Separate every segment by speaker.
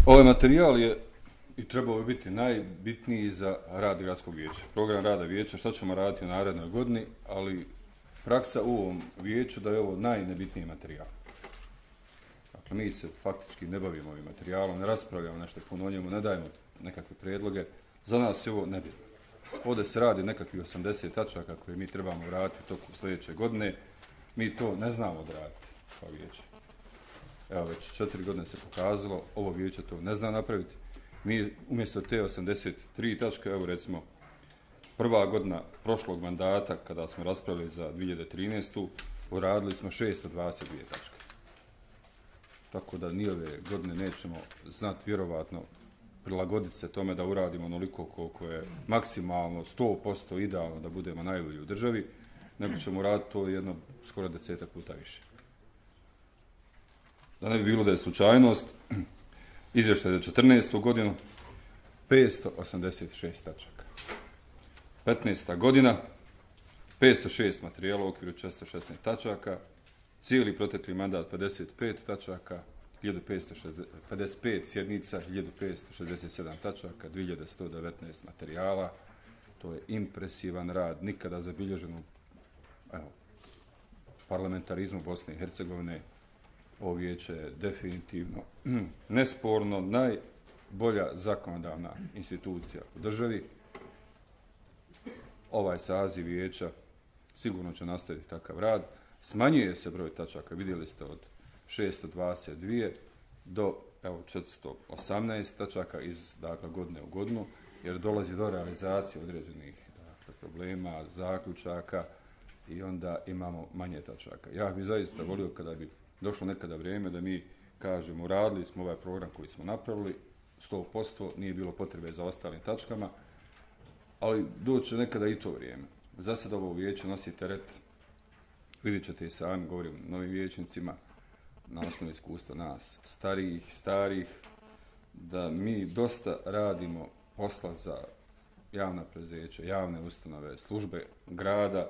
Speaker 1: Ovaj materijal je i trebao bi biti najbitniji za rad gradskog vijeća. Program rada vijeća, što ćemo raditi u narednoj godini, ali praksa u ovom vijeću da je ovo najnebitniji materijal. Dakle, mi se faktički ne bavimo ovim materijalom, ne raspravljamo nešto puno o njemu, ne dajemo nekakve prijedloge. Za nas je ovo nebitno. Ovdje se radi nekakvih 80 tačaka koje mi trebamo vratiti tokom sljedeće godine. Mi to ne znamo odraditi kao vijeće. Evo, već 4 godine se pokazalo, ovo vijeće to ne zna napraviti. Mi umjesto te 83 tačke, evo recimo, prva godina prošlog mandata, kada smo raspravili za 2013. uradili smo 622 tačke. Tako da ni ove godine nećemo znati vjerovatno prilagoditi se tome da uradimo onoliko koliko je maksimalno 100% idealno da budemo najbolji u državi, nego ćemo uraditi to jedno skoro 10 puta više. Da ne bi bilo da je slučajnost, izvještaj za 2014. godinu 586 tačaka. 15. godina 506 materijala u okviru 416 tačaka, cijeli protekli mandat 55 tačaka, 55 sjednica, 1567 tačaka, 2119 materijala. To je impresivan rad, nikada zabilježen u parlamentarizmu Bosne i Hercegovine. Ovo vijeće je definitivno, nesporno, najbolja zakonodavna institucija u državi. Ovaj saziv vijeća sigurno će nastaviti takav rad. Smanjuje se broj tačaka, vidjeli ste, od 622 do 418 tačaka iz godine u godinu, jer dolazi do realizacije određenih problema, zaključaka i onda imamo manje tačaka. Ja bih zaista volio kada bi došlo nekada vrijeme da mi kažemo uradili smo ovaj program koji smo napravili, 100%, nije bilo potrebe za ostalim tačkama, ali doće nekada i to vrijeme. Za sad ovo vijeće nosi teret, vidjet ćete i sami, govorim novim vijećnicima, na osnovu iskustva nas starih, da mi dosta radimo posla za javna preduzeća, javne ustanove, službe grada,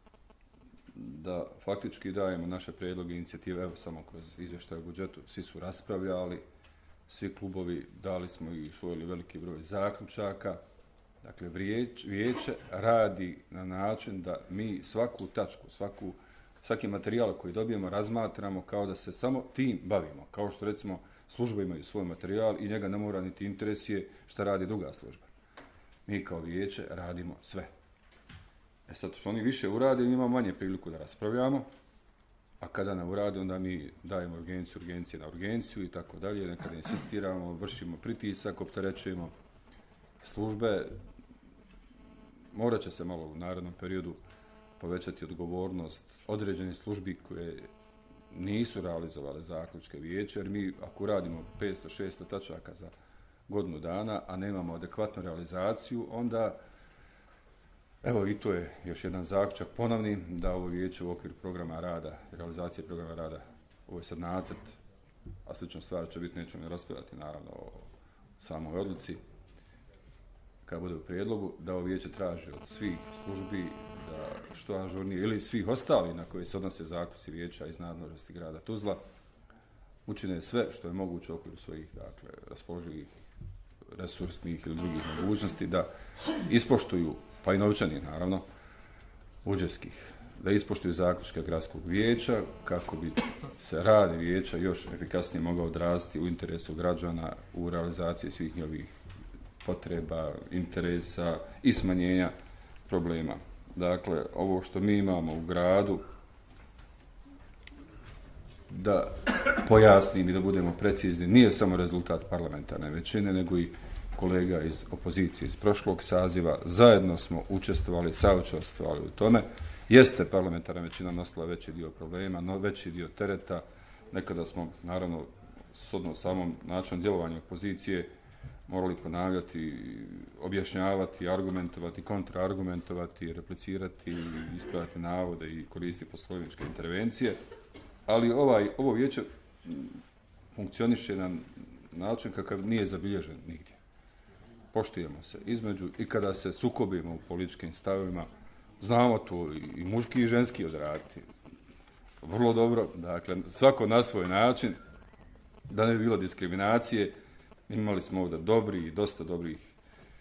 Speaker 1: da faktički dajemo naše prijedloge i inicijative, evo samo kroz izvještaj o budžetu, svi su raspravljali, svi klubovi, dali smo i usvojili veliki broj zaključaka. Dakle, vijeće radi na način da mi svaku tačku, svaki materijal koji dobijemo razmatramo kao da se samo tim bavimo. Kao što recimo službe imaju svoj materijal i njega ne mora niti interesuje šta radi druga služba. Mi kao vijeće radimo sve. Sad što oni više urade, imamo manje priliku da raspravljamo, a kada ne urade, onda mi dajemo urgencije na urgenciju i tako dalje, nekada insistiramo, vršimo pritisak, opterećujemo službe. Morat će se malo u narednom periodu povećati odgovornost određenih službi koje nisu realizovale zaključke vijeća, jer mi ako radimo 500-600 tačaka za godinu dana, a nemamo adekvatnu realizaciju, onda, evo i to je još jedan zaključak ponovni, da ovo vijeće u okviru programa rada, realizacije programa rada, ovo je sad nacrt, a slična stvar će biti, nećemo raspravljati naravno o samoj odluci, kad bude u prijedlogu, da ovo vijeće traži od svih službi da što ažurnije, ili svih ostalih na koje se odnose zaključci vijeća iz nadležnosti grada Tuzla, učine sve što je moguće u okviru svojih, dakle, raspoloživih resursnih ili drugih mogućnosti, da ispoštuju, pa i novčanih naravno, budžetskih, da ispoštuju zaključke gradskog vijeća kako bi se rad vijeća još efikasnije mogao odraziti u interesu građana, u realizaciji svih njihovih potreba, interesa i smanjenja problema. Dakle, ovo što mi imamo u gradu, da pojasnim i da budemo precizni, nije samo rezultat parlamentarne većine, nego i kolega iz opozicije iz prošlog saziva. Zajedno smo saučestvovali u tome. Jeste parlamentarna većina nosila veći dio problema, no veći dio tereta. Nekada smo, naravno, shodno samom načinu djelovanja opozicije, morali ponavljati, objašnjavati, argumentovati, kontraargumentovati, replicirati, ispravljati navode i koristiti poslovničke intervencije. Ali ovo vijeće funkcioniše na način kakav nije zabilježen nigdje. Poštujemo se između i kada se sukobimo u političkim stavovima, znamo to i muški i ženski odraditi. Vrlo dobro, dakle, svako na svoj način, da ne bi bilo diskriminacije, Imali smo ovdje dobrih i dosta dobrih,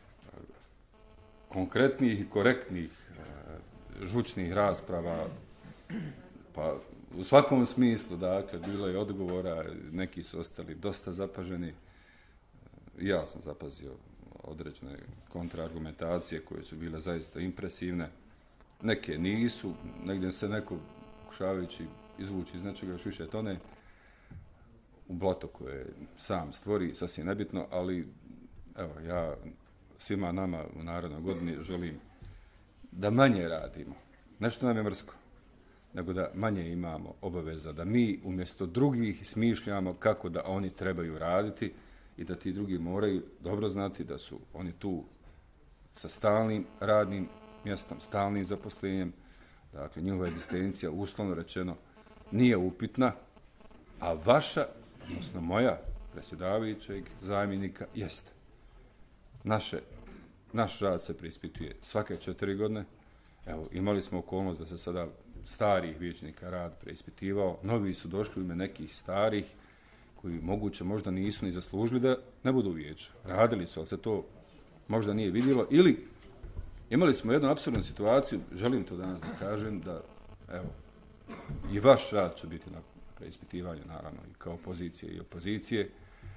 Speaker 1: konkretnih i korektnih, žučnih rasprava, pa u svakom smislu, dakle, bilo je odgovora, neki su ostali dosta zapaženi. Ja sam zapazio određene kontraargumentacije koje su bile zaista impresivne. Neke nisu, negdje se neko pokušavajući izvući iz nečega još više tone u blato koje sam stvori, sasvim nebitno, ali evo, ja svima nama u narednoj godini želim da manje radimo. Nešto nam je mrsko, nego da manje imamo obaveza, da mi umjesto drugih smišljamo kako da oni trebaju raditi i da ti drugi moraju dobro znati da su oni tu sa stalnim radnim mjestom, stalnim zaposlenjem. Dakle, njihova egzistencija, uslovno rečeno, nije upitna, a vaša, odnosno moja, predsjedavajućeg zamjenika, jeste. Naš rad se preispituje svake 4 godine. Evo, imali smo okolnost da se sada starih vijećnika rad preispitivao, novi su došli u ime nekih starih koji moguće možda nisu ni zaslužili da ne budu vijeća. Radili su, ali se to možda nije vidjelo. Ili imali smo jednu apsurdnu situaciju, želim to danas da kažem, da evo, i vaš rad će biti na preispitivanju, naravno, i kao pozicije i opozicije,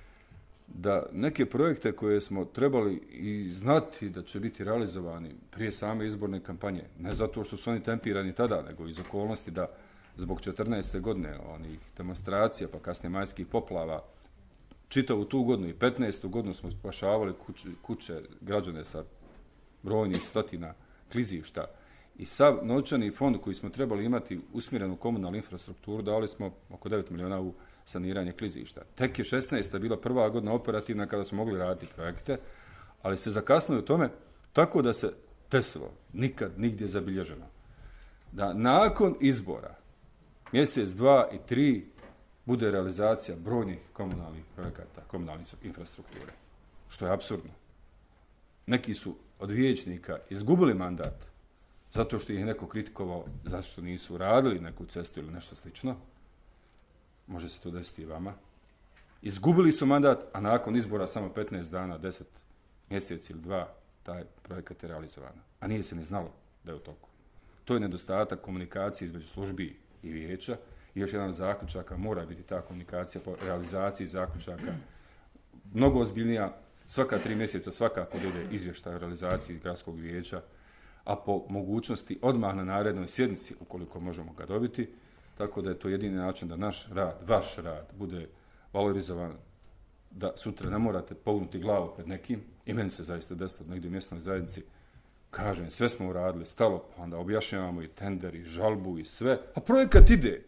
Speaker 1: da neke projekte koje smo trebali i znati da će biti realizovani prije same izborne kampanje, ne zato što su oni tempirani tada, nego iz okolnosti da zbog 14. godine onih demonstracija, pa kasnije majskih poplava, čitavu tu godinu i 15. godinu smo spašavali kuće građane sa brojnih stotina klizišta i sav novčani fond koji smo trebali imati usmjeren u komunalnu infrastrukturu dali smo oko 9 milijuna u saniranje klizišta. Tek je 16. bila prva godina operativna kada smo mogli raditi projekte, ali se zakasnilo u tome tako da se desilo, nikad nigdje zabilježeno, da nakon izbora mjesec, 2 i 3 bude realizacija brojnih komunalnih projekata, komunalne infrastrukture, što je apsurdno. Neki su od vijećnika izgubili mandat zato što ih neko kritikovao, zato što nisu radili neku cestu ili nešto slično. Može se to desiti i vama. Izgubili su mandat, a nakon izbora samo 15 dana, 10 mjeseci ili 2, taj projekat je realizovan. A nije se ni znalo da je u toku. To je nedostatak komunikacije između službi i vijeća. I još jedan zaključaka mora biti ta komunikacija po realizaciji zaključaka mnogo ozbiljnija. Svaka 3 mjeseca svakako ide izvještaj o realizaciji gradskog vijeća, a po mogućnosti odmah na narednoj sjednici, ukoliko možemo ga dobiti, tako da je to jedini način da naš rad, vaš rad, bude valorizovan, da sutra ne morate pognuti glavu pred nekim. I meni se zaista desilo negdje u mjesnoj zajednici, kažem, sve smo uradili, stalo, pa onda objašnjavamo i tender, i žalbu, i sve, a projekat ide.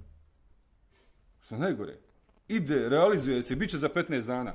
Speaker 1: Što najgore, ide, realizuje se, bit će za 15 dana.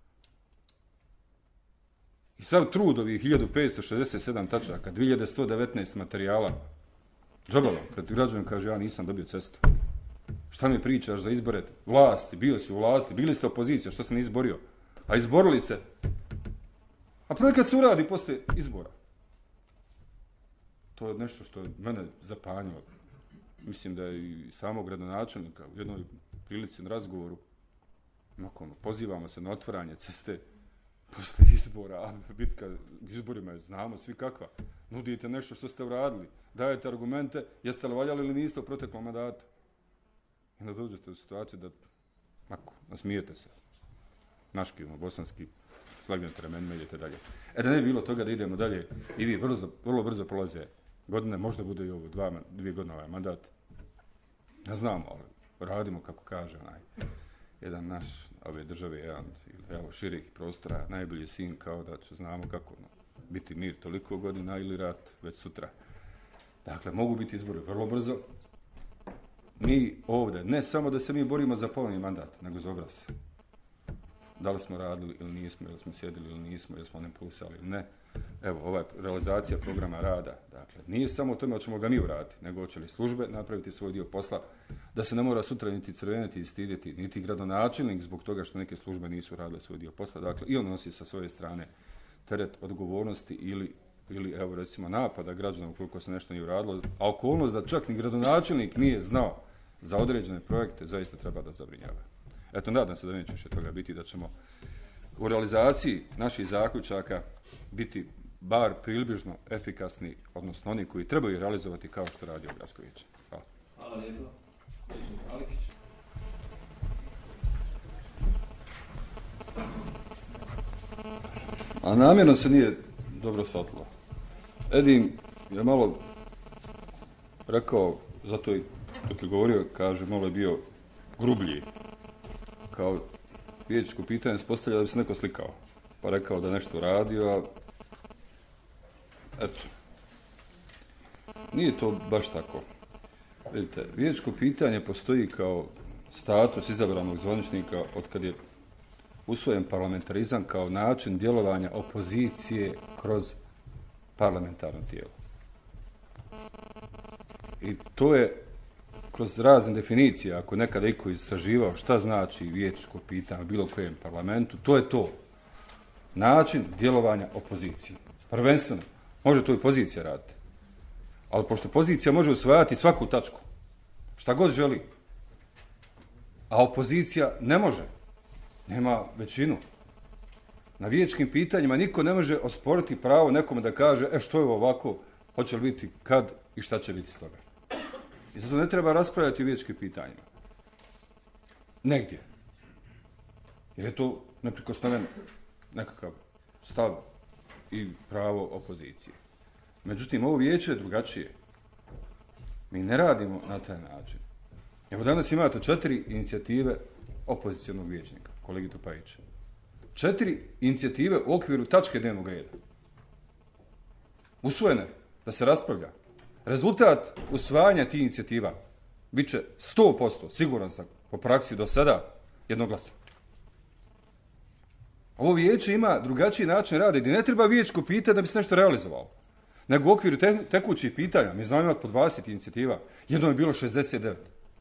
Speaker 1: I sav trud ovih 1567 tačaka, 2119 materijala, džabalo, pred građanom kaže, ja nisam dobio cestu. Šta mi pričaš za izbore vlasti, bio si u vlasti, bili ste opozicija, što se ne izborio? A izborili se. A projekat se uradi poslije izbora. To je nešto što je mene zapanjilo. Mislim da je i samog gradonačelnika u jednoj prilici na razgovoru, pozivamo se na otvaranje ceste poslije izbora, a bitka izborima je, znamo svi kakva. Nudite nešto što ste uradili, dajete argumente, jeste li valjali ili niste u proteklom mandatu. I onda dođete u situaciju da, nasmijete se. Naškivno, bosanski, slagnete ramenima, idete dalje. Da ne bi bilo toga da idemo dalje i vi vrlo brzo prolaze godine, možda bude i ovo 2 godine ovaj mandat. Ne znamo, ali radimo kako kaže jedan naš ove države, jedan širih prostora, najbolji sin, kao da će znamo kako biti mir toliko godina ili rat već sutra. Dakle, mogu biti izbori vrlo brzo. Mi ovdje, ne samo da se mi borimo za ponovni mandat, nego za obraz. Da li smo radili ili nismo, ili smo sjedili ili nismo, ili smo ne pulsali ili ne. Evo, ova realizacija programa rada, dakle, nije samo o tome hoćemo ga mi uraditi, nego hoće li službe napraviti svoj dio posla, da se ne mora sutra niti crveniti i stidjeti, niti gradonačelnik zbog toga što neke službe nisu radile svoj dio posla. Dakle, i on nosi sa svoje strane teret odgovornosti ili evo recimo napada građana ukoliko se nešto nije uradilo, a okolnost da čak ni gradonačelnik nije znao za određene projekte zaista treba da zabrinjava. Eto, nadam se da neće više toga biti, da ćemo u realizaciji naših zaključaka biti bar približno efikasni, odnosno oni koji trebaju realizovati kao što radi Gradsko vijeće. Hvala.
Speaker 2: Hvala lijepo. Vijećnik Malikić.
Speaker 1: A namjerno se nije dobro shvatilo. Edin je malo rekao, zato i dok je govorio, kaže, malo je bio grublji. Kao vijećničko pitanje se postavlja da bi se neko slikao. Pa rekao da nešto radio, a eto. Nije to baš tako. Vidite, vijećničko pitanje postoji kao status izabranog zvaničnika od kad je usvojen parlamentarizam kao način djelovanja opozicije kroz parlamentarno tijelo. I to je kroz razne definicije, ako nekada iko istraživao šta znači vijećničko pitanje u bilo kojem parlamentu, to je to. Način djelovanja opozicije. Prvenstveno, može to i pozicija raditi. Ali pošto pozicija može usvajati svaku tačku, šta god želi, a opozicija ne može, nema većinu. Na vijećkim pitanjima niko ne može osporiti pravo nekome da kaže što je ovako, hoće li biti kad i šta će biti s toga. I zato ne treba raspravljati o vijećkim pitanjima. Negdje. Jer je to neprikosnoven nekakav stav i pravo opozicije. Međutim, ovo vijeće je drugačije. Mi ne radimo na taj način. Evo danas imate 4 inicijative opozicionog vijećnika, kolegi Topajića. 4 inicijative u okviru tačke dnevnog reda. Usvojene, da se raspravlja. Rezultat usvajanja tih inicijativa bit će 100%, siguran sam, po praksi do sada, jednoglasan. Ovo vijeće ima drugačiji način rada gdje ne treba vijećko pitanje da bi se nešto realizovalo. Nego u okviru tekućih pitanja, mi znamo imati po 20 inicijativa, jedno je bilo 69.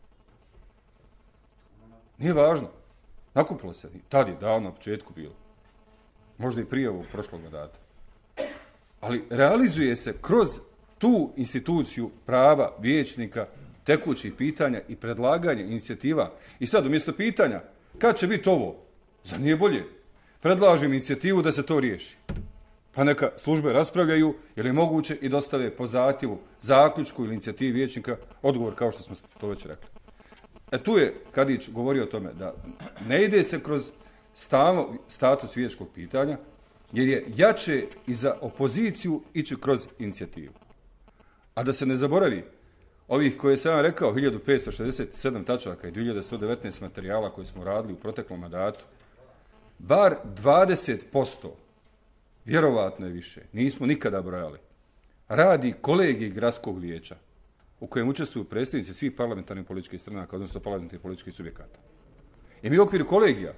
Speaker 1: Nije važno. Nakupilo se. Tad je davno na početku bilo. Možda i prije ovog prošlog mandata. Ali realizuje se kroz tu instituciju prava vijećnika, tekućih pitanja i predlaganja inicijativa. I sad umjesto pitanja, kad će biti ovo? Zar nije bolje? Predlažem inicijativu da se to riješi. Pa neka službe raspravljaju, jer je moguće i dostave po zahtjevu, zaključku ili inicijativi vijećnika odgovor, kao što smo to već rekli. Tu je Kadić govorio o tome da ne ide se kroz stalno status vijećkog pitanja, jer je jače i za opoziciju ići kroz inicijativu. A da se ne zaboravi, ovih koje sam vam rekao, 1567 tačaka i 2119 materijala koje smo radili u proteklom mandatu, bar 20%, vjerovatno je više, nismo nikada brojali, radi kolegij gradskog vijeća u kojem učestvuju predstavnici svih parlamentarnih političkih stranaka, odnosno parlamentarnih političkih subjekata. I mi u okviru kolegija,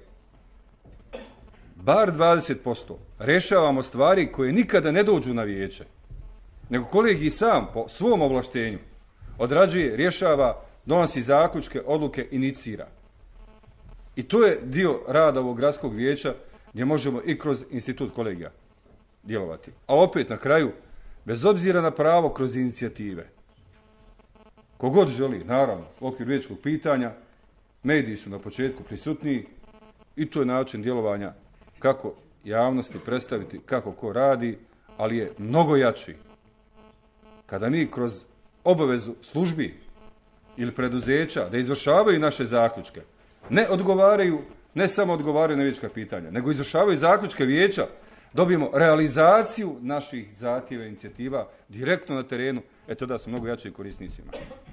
Speaker 1: bar 20%, rješavamo stvari koje nikada ne dođu na vijeće, nego kolegij sam po svom ovlaštenju odrađuje, rješava, donosi zaključke, odluke, inicira. I to je dio rada ovog gradskog vijeća gdje možemo i kroz institut kolegija djelovati. A opet na kraju, bez obzira na pravo kroz inicijative, kogod želi, naravno, u okviru vijećkog pitanja, mediji su na početku prisutniji i to je način djelovanja kako javnosti predstaviti kako ko radi, ali je mnogo jači kada mi kroz obavezu službi ili preduzeća da izvršavaju naše zaključke, ne samo odgovaraju na vijećka pitanja, nego izvršavaju zaključke vijeća, dobijemo realizaciju naših zahtjeva i inicijativa direktno na terenu, tada su mnogo jači i korisniji svima.